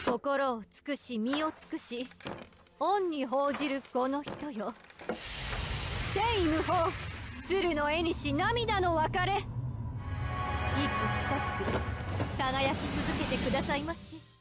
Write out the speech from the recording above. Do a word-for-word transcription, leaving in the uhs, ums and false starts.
心を尽くし身を尽くし恩に報じるこの人よ。天意無法、鶴の絵にし涙の別れ。幾久しく輝き続けてくださいまし。